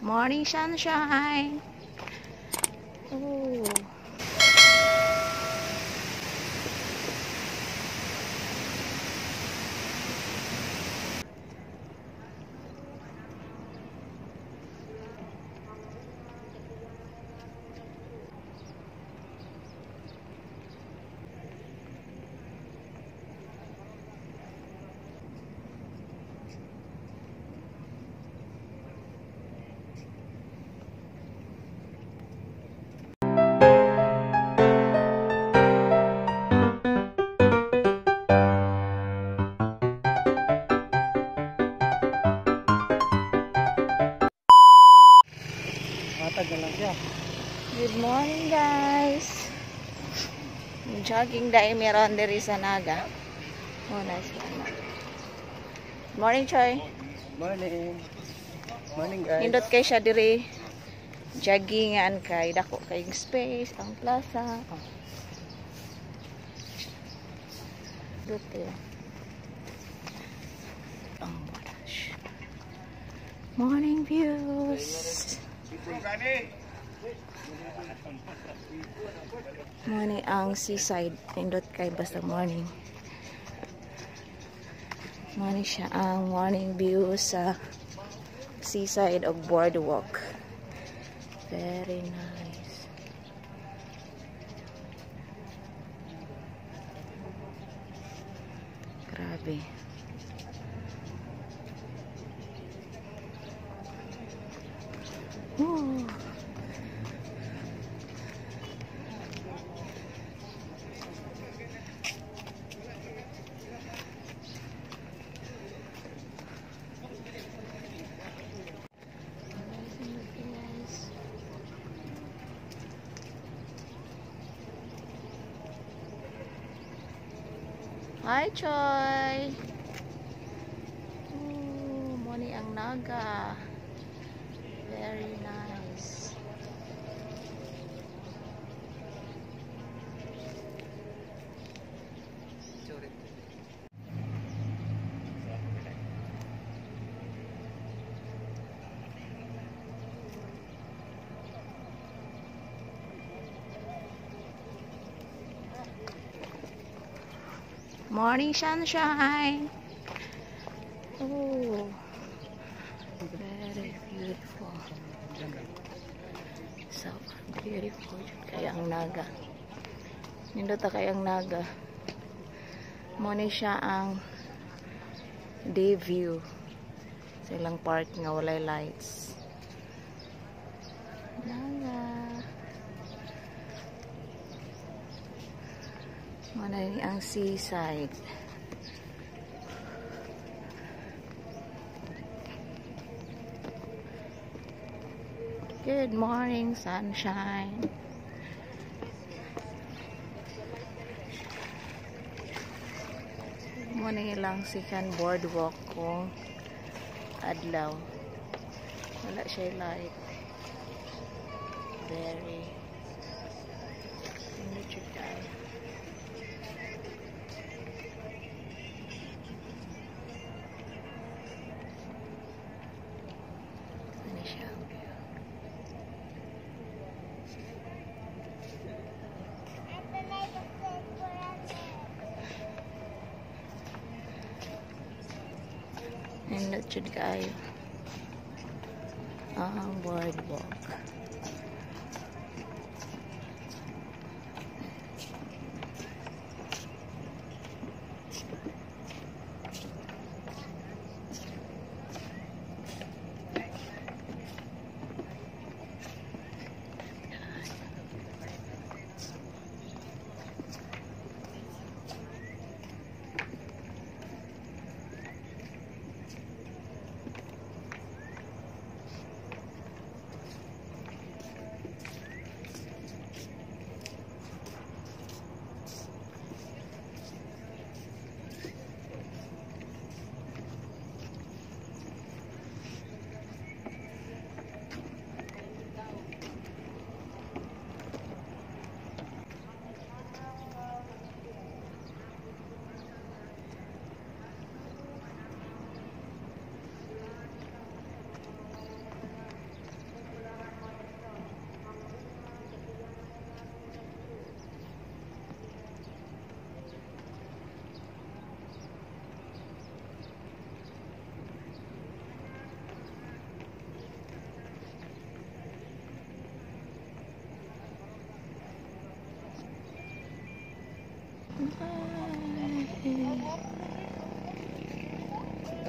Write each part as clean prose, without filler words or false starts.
Morning sunshine. Oh. Good morning guys. Jogging dahil meron diri sa Naga. Oh, nice one. Morning Choy. Morning. Morning guys. Nindot kay siya diri. Joggingan kay dako kay space ang plaza. Oh. Dito. Oh my gosh. Morning views. Morning ang seaside. Nindot kay basta morning. Morning siya ang morning view sa seaside of boardwalk. Very nice. Grabe. Ooh. Hi, Choy! Ooh, morning ang Naga. Very nice. Morning sunshine. Oh, very beautiful. So beautiful. Kaya ang Naga. Nindot kaya ang Naga. Muna siya ang day view. Sa ilang park nga walay lights. Naga. Muna ang seaside. Good morning, sunshine. Muna lang sikan boardwalk kung adlaw. Wala siya light. Very natural. Ano siya? Nindot jud kaayo ang boardwalk.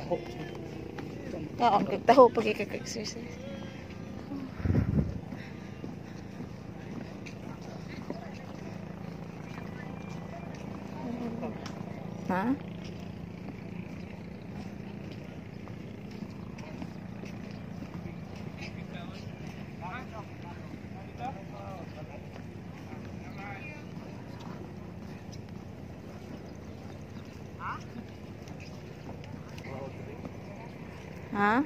taho. Kaon kag taho pag ikaka-exercise. Ha? Ha?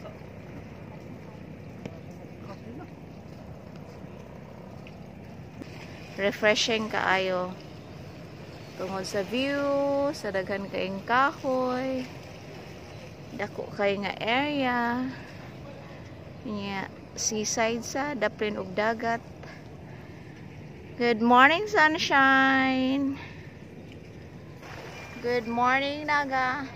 Refreshing kaayo tungod sa view, sa daghan kaayong kahoy, dako kay nga area niya, seaside sa daplin og dagat. Good morning, sunshine. Good morning, Naga.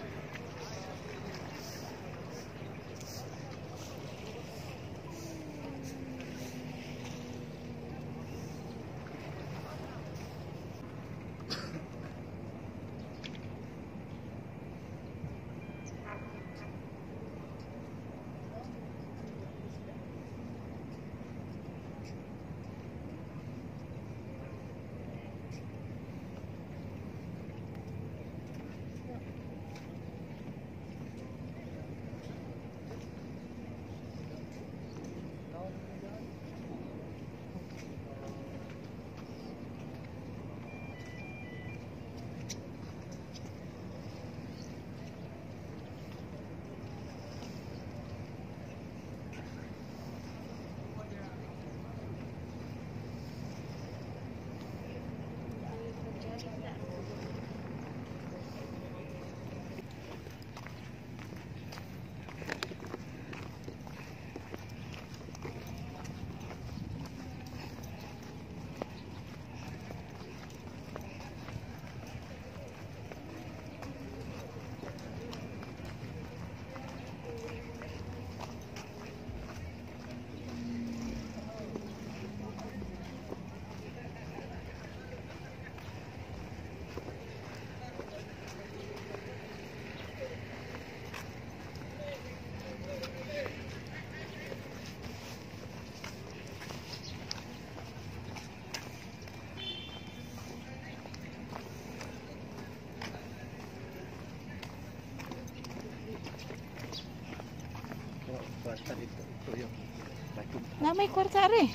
Na may kwarta rin.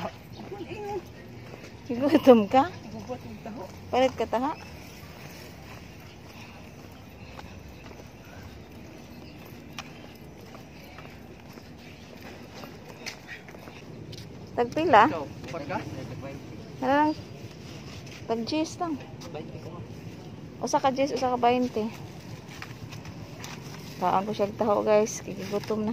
Gutom ka? Palit ka taha? Tagpila? Hala lang. Tag-G's lang. Usa ka G's, usa ka 20. Kaan ko siya taho guys. Kikigutom na.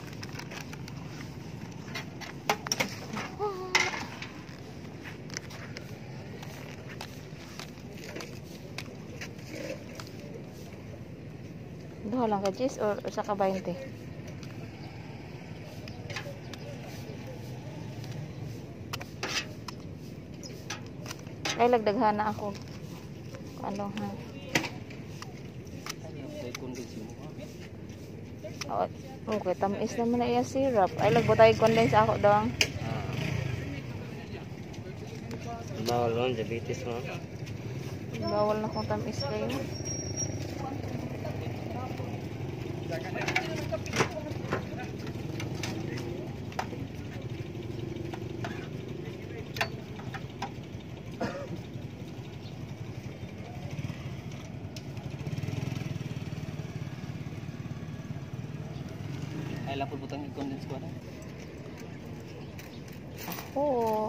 Duha lang ka G's or usa ka 20? Ay lagdaghan na ako. Ano ha? Okay, tamis naman na iya syrup. Ay lagbutay condense ako dong. Bawal lang diabetes mo. Bawal na kung tamis kayo. Ay lapod butang i-condense ko na. Ako.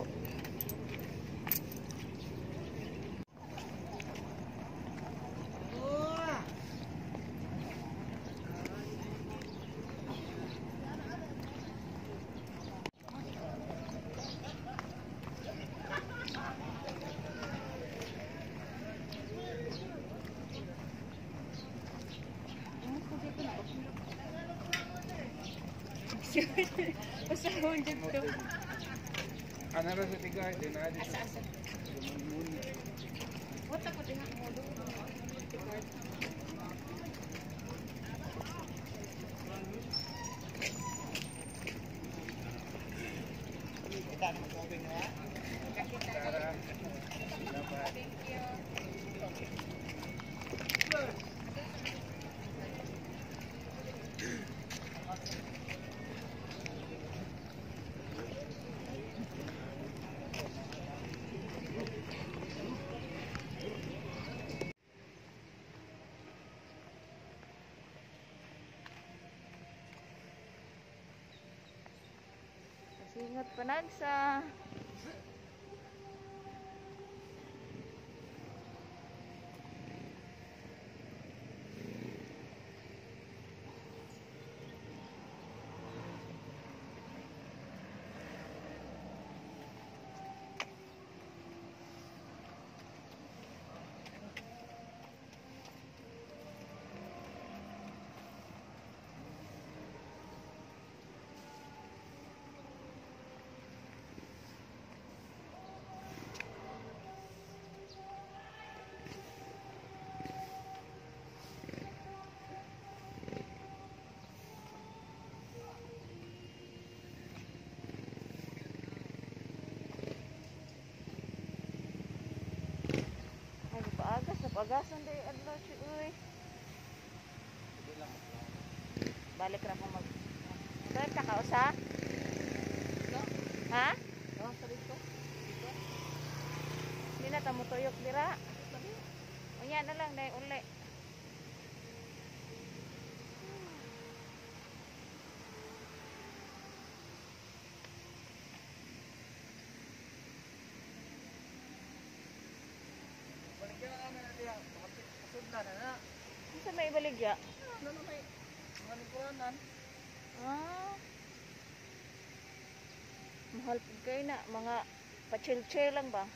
Basta mo dito. Ano ra sa tigay din adi. Asa-asa. Wata ko din ako mo. Ingat panagsa. Pagasan day adlaw si uy. Balik ra ko mag. Balik ka usa? Ha? Sa dito. Hindi na tamo tuyok dira. Unya na lang dai uli. Sa may baligya? Ano may mga lingkuranan? Mahal po kayo na. Mga pa-chill-chill lang ba?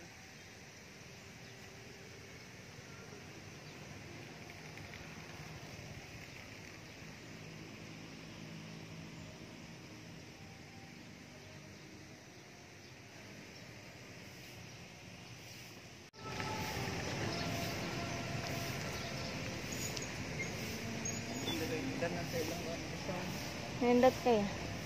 Nindot kayo.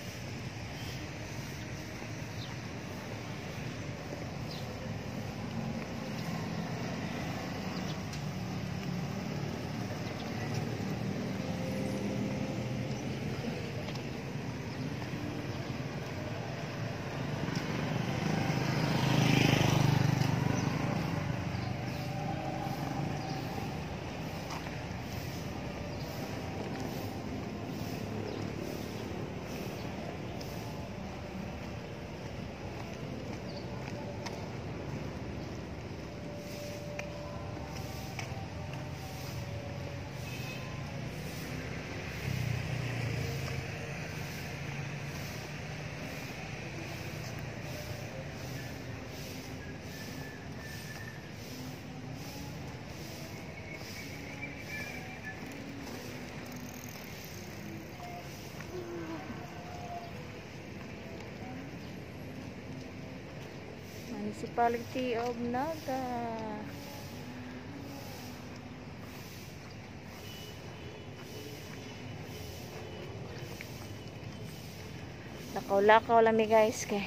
City of Naga. Lakaw-lakaw lang mi guys kay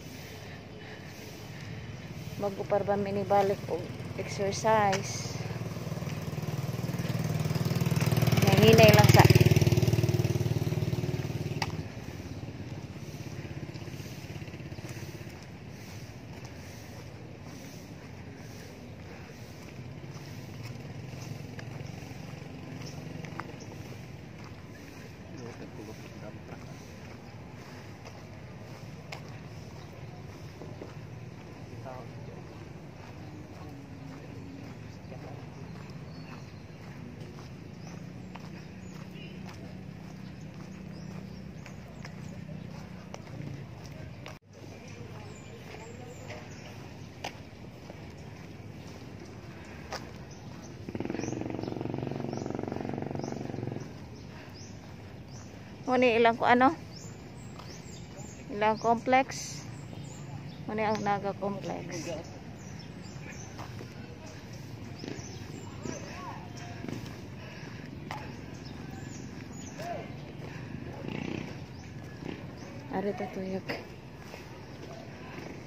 bago para ba minibalik og exercise. Nahinay lang sa Muni ilang ko ano? Ilang complex. Muni ang Naga complex. Ari tatuyok.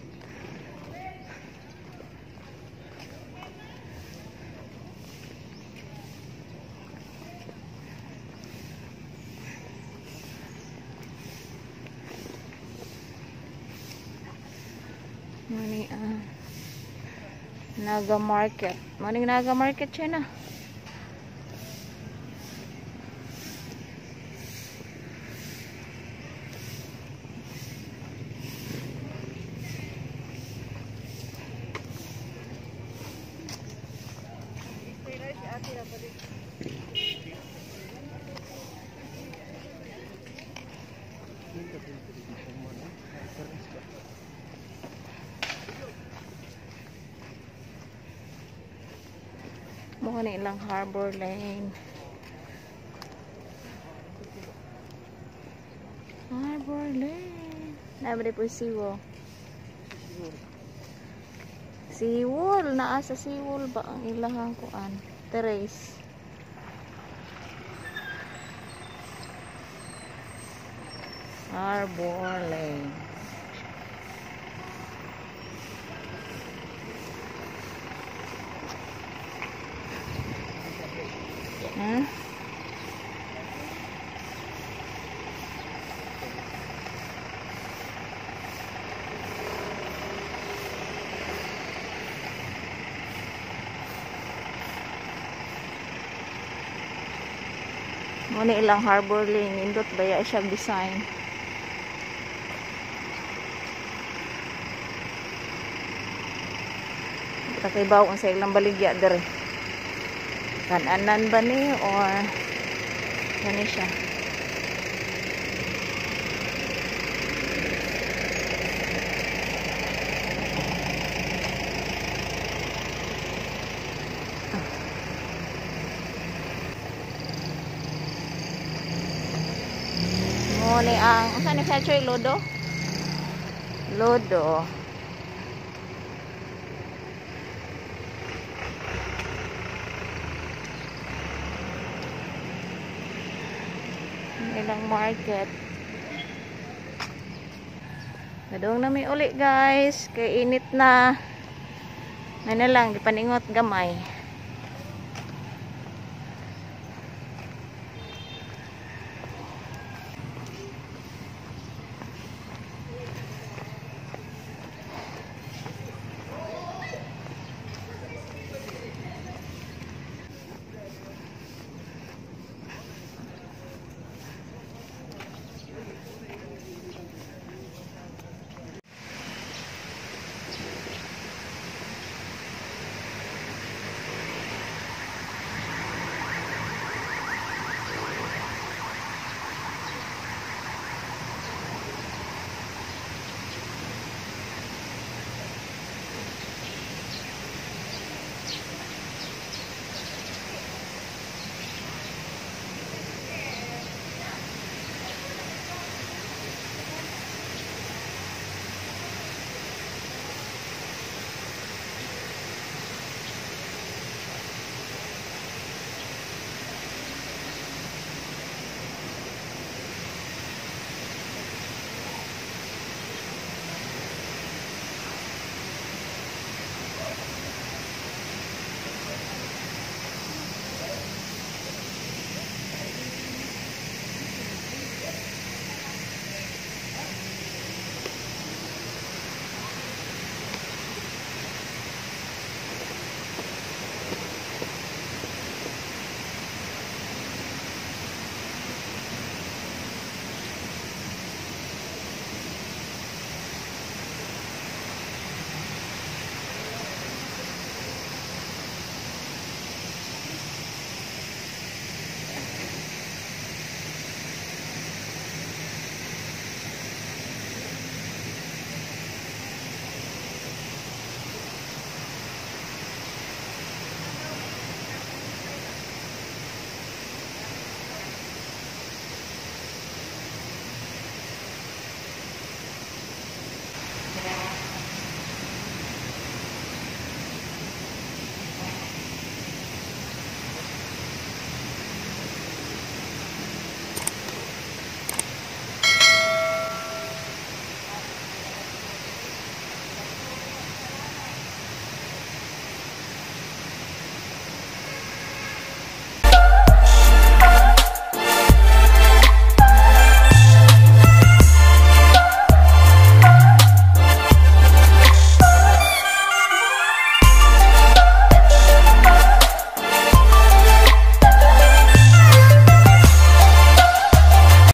Mani Naga Market. Maning Naga Market siya na. Mukha na ilang Harbor Lane. Harbor Lane. Nabi po Seawall. Seawall. Naa sa Seawall ba ang ilahang kuan? Terrace. Harbor Lane. Huh? Muna ilang Harbor Lane. Indot baya siya design. Takibaw kung sa ilang baligya dere. Kananan ba ni or gani siya? Muni ang unsa ni sa choy lodo? Lodo. Ilang market. Kadong na may uli guys. Kay init na. Ano lang, gipaningot gamay.